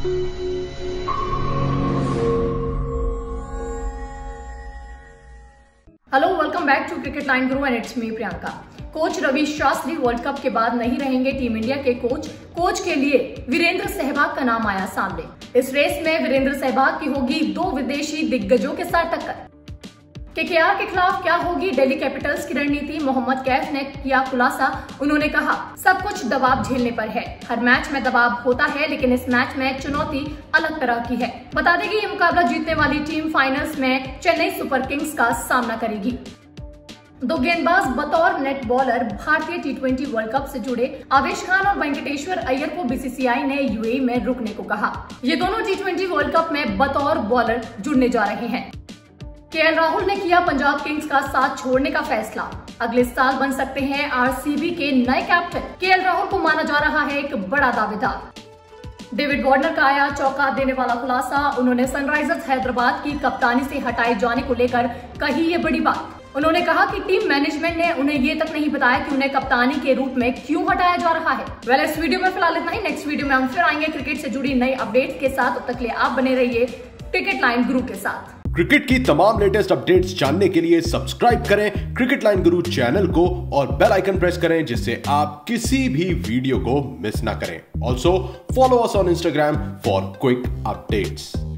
Hello, welcome back to cricket line guru and it's me Priyanka. Coach Ravi Shastri world cup के बाद नहीं रहेंगे team India के कोच के लिए वीरेंद्र सहवाग का नाम आया सामने। इस रेस में वीरेंद्र सहवाग की होगी 2 विदेशी दिग्गजों के साथ टक्कर। केकेआर के खिलाफ क्या होगी दिल्ली कैपिटल्स की रणनीति, मोहम्मद कैफ ने किया खुलासा। उन्होंने कहा, सब कुछ दबाव झेलने पर है। हर मैच में दबाव होता है, लेकिन इस मैच में चुनौती अलग तरह की है। बता दें कि ये मुकाबला जीतने वाली टीम फाइनल्स में चेन्नई सुपर किंग्स का सामना करेगी। 2 गेंदबाज बतौर नेट बॉलर भारतीय टी20 वर्ल्ड कप से जुड़े आवेश खान और वेंकटेश्वर अय्यर को बीसीसीआई ने यूएई में रुकने को कहा। ये दोनों टी20 वर्ल्ड कप में बतौर बॉलर जुड़ने जा रहे हैं। केएल राहुल ने किया पंजाब किंग्स का साथ छोड़ने का फैसला। अगले साल बन सकते हैं आरसीबी के नए कैप्टन। केएल राहुल को माना जा रहा है एक बड़ा दावेदार। डेविड वार्नर का आया चौंका देने वाला खुलासा। उन्होंने सनराइजर्स हैदराबाद की कप्तानी से हटाए जाने को लेकर कही ये बड़ी बात। उन्होंने कहा कि टीम मैनेजमेंट ने उन्हें ये तक नहीं बताया कि उन्हें कप्तानी के रूप में क्यों हटाया जा रहा है। इस वीडियो में फिलहाल इतना ही। नेक्स्ट वीडियो में हम फिर आएंगे क्रिकेट से जुड़ी नई अपडेट्स के साथ। तब तक के लिए आप बने रहिए क्रिकेट लाइन गुरु के साथ। क्रिकेट की तमाम लेटेस्ट अपडेट्स जानने के लिए सब्सक्राइब करें क्रिकेट लाइन गुरु चैनल को और बेल आइकन प्रेस करें, जिससे आप किसी भी वीडियो को मिस ना करें। Also follow us on Instagram for quick updates.